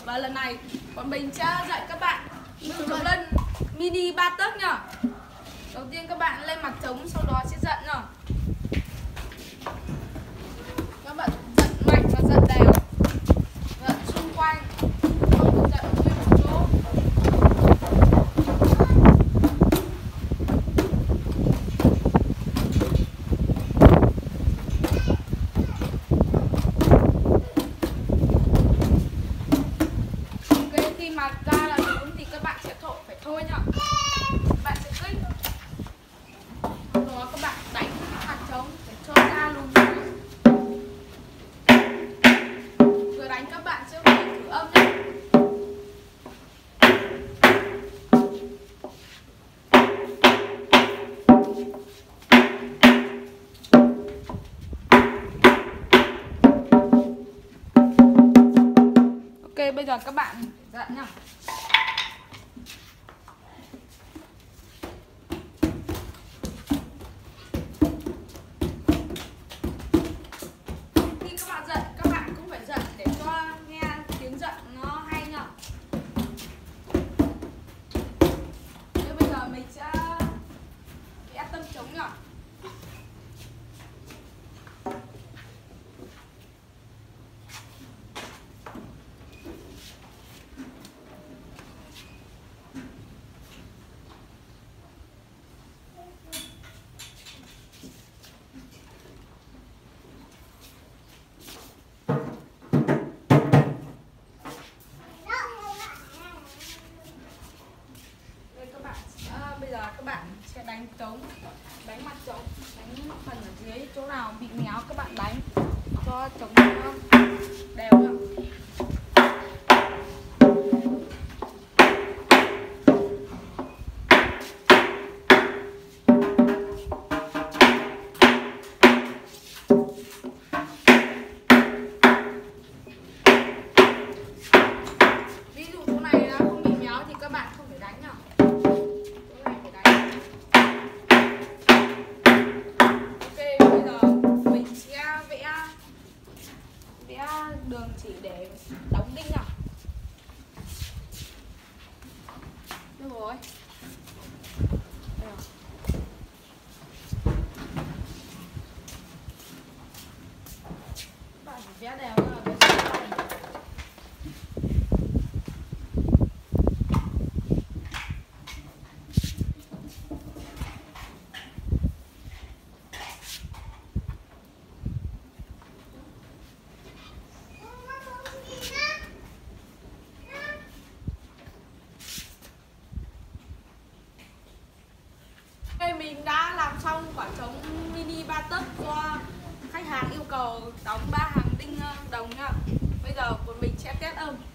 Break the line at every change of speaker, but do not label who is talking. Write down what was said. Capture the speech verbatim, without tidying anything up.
Và lần này bọn mình sẽ dạy các bạn sử dụng lên mini ba tấc nhá. Đầu tiên các bạn lên mặt trống, sau đó sẽ giận nhá. Các bạn giận mạnh và giận đều, giận xung quanh, không được giận nguyên một chỗ. Ok, khi mà ra là đúng thì các bạn sẽ thổi phải thôi nhá. Bạn sẽ kích, sau đó các bạn đánh mặt trống để cho ra lùi xuống. Vừa đánh các bạn sẽ phải thử âm nhé. Ok, bây giờ các bạn giận nhá. Khi các bạn giận, các bạn cũng phải giận để cho nghe tiếng giận nó hay nhá. Thế bây giờ mình sẽ vẽ tâm trống nhá. Bây giờ các bạn sẽ đánh trống, đánh mặt trống, đánh phần ở dưới chỗ nào bị méo các bạn đánh cho trống nó đều nhá. Ví dụ chỗ này nó không bị méo thì các bạn không phải đánh nhá. Đường chỉ để đóng đinh nào. Được rồi. Bạn phải vẽ đều ra. Mình đã làm xong quả trống mini ba tấc do khách hàng yêu cầu đóng ba hàng đinh đồng nha. Bây giờ bọn mình sẽ test âm.